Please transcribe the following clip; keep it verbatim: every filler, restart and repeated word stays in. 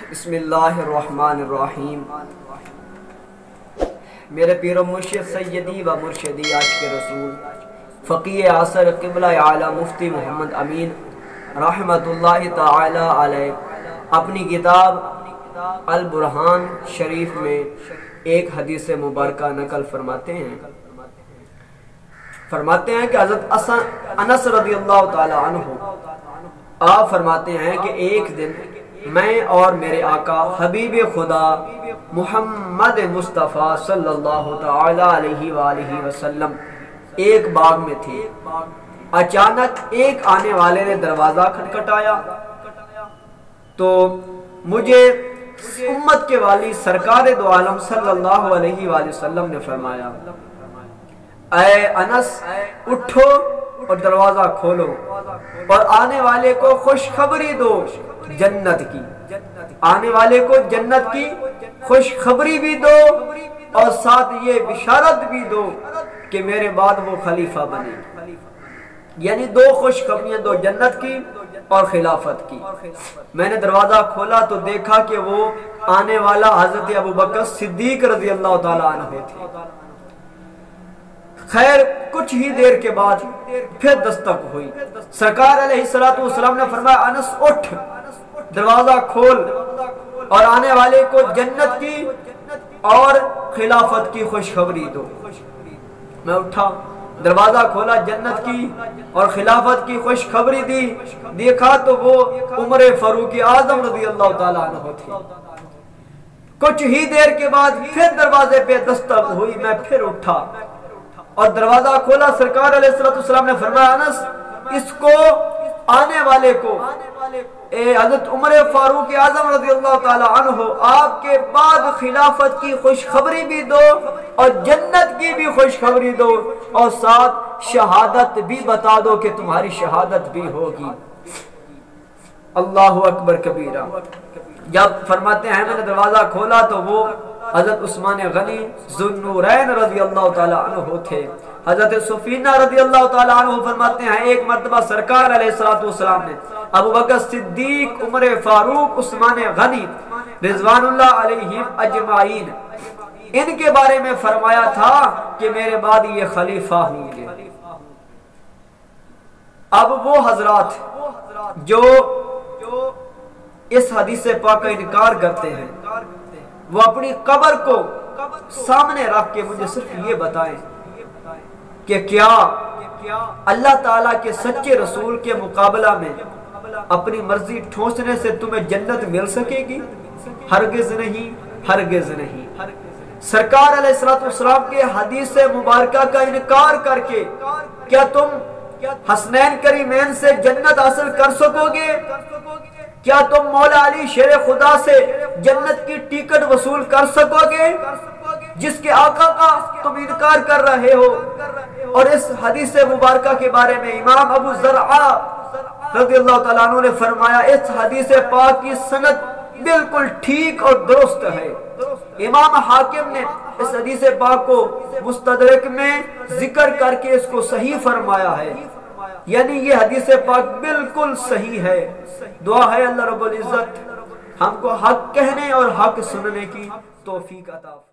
بسم اللہ الرحمن الرحیم۔ میرے پیر و مرشد سیدی و مرشدی عاشق رسول فقیہ عصر قبلہ اعلیٰ مفتی محمد امین رحمۃ اللہ تعالی علیہ اپنی کتاب البرہان شریف میں ایک حدیث مبارکہ نقل فرماتے ہیں فرماتے ہیں کہ حضرت انس رضی اللہ تعالی عنہ آپ فرماتے ہیں کہ ایک دن میں اور میرے آقا حبیب خدا محمد مصطفیٰ صلی اللہ تعالی علیہ وآلہ وسلم ایک باغ میں تھے۔ اچانک ایک آنے والے نے دروازہ کھٹکھٹایا تو مجھے امت کے والی سرکار دو عالم صلی اللہ علیہ وآلہ وسلم نے فرمایا، اے انس اٹھو اور دروازہ کھولو اور آنے والے کو خوشخبری دو جنت کی، آنے والے کو جنت کی خوشخبری بھی دو اور ساتھ یہ بشارت بھی دو کہ میرے بعد وہ خلیفہ بنے، یعنی دو خوشخبریاں دو، جنت کی اور خلافت کی۔ میں نے دروازہ کھولا تو دیکھا کہ وہ آنے والا حضرت ابوبکر صدیق رضی اللہ تعالیٰ عنہ تھے۔ خیر کچھ ہی دیر کے بعد پھر دستک ہوئی، سرکار علیہ السلام نے فرمایا انس اٹھ، دروازہ کھول اور آنے والے کو جنت کی اور خلافت کی خوشخبری دو۔ میں اٹھا، دروازہ کھولا، جنت کی اور خلافت کی خوشخبری دی، دیکھا تو وہ عمر فاروق اعظم رضی اللہ تعالیٰ عنہ تھے۔ کچھ ہی دیر کے بعد پھر دروازے پہ دستک ہوئی، میں پھر اٹھا اور دروازہ کھولا، سرکار علیہ السلام نے فرمایا انس اس کو آنے والے کو اے حضرت عمر فاروق اعظم رضی اللہ تعالیٰ عنہ آپ کے بعد خلافت کی خوشخبری بھی دو اور جنت کی بھی خوشخبری دو اور ساتھ شہادت بھی بتا دو کہ تمہاری شہادت بھی ہوگی۔ اللہ اکبر کبیرہ۔ جب فرماتے ہیں میں نے دروازہ کھولا تو وہ حضرت عثمان غنی ذو النورین رضی اللہ تعالیٰ عنہ تھے۔ حضرت سفینہ رضی اللہ تعالیٰ عنہ فرماتے ہیں ایک مرتبہ سرکار علیہ السلام نے ابوبکر صدیق، عمر فاروق، عثمان غنی رضوان اللہ علیہم اجمعین ان کے بارے میں فرمایا تھا کہ میرے بعد یہ خلیفہ ہوں گے۔ اب وہ حضرات جو اس حدیث پاک کا انکار کرتے ہیں وہ اپنی قبر کو سامنے رکھ کے مجھے صرف یہ بتائیں کہ کیا اللہ تعالیٰ کے سچے رسول کے مقابلہ میں اپنی مرضی ٹھونسنے سے تمہیں جنت مل سکے گی؟ ہرگز نہیں، ہرگز نہیں۔ سرکار علیہ السلام کے حدیث مبارکہ کا انکار کر کے کیا تم حسنین کریمین سے جنت حاصل کر سکو گے؟ کیا تم مولا علی شیر خدا سے جنت کی ٹکٹ وصول کر سکو گے جس کے آقا کا تم انکار کر رہے ہو؟ اور اس حدیث مبارکہ کے بارے میں امام ابو زرعہ رضی اللہ تعالیٰ عنہ نے فرمایا اس حدیث پاک کی سند بالکل ٹھیک اور درست ہے۔ امام حاکم نے اس حدیث پاک کو مستدرک میں ذکر کر کے اس کو صحیح فرمایا ہے، یعنی یہ حدیث پاک بالکل صحیح ہے۔ دعا ہے اللہ رب العزت ہم کو حق کہنے اور حق سننے کی توفیق عطا فرمائے۔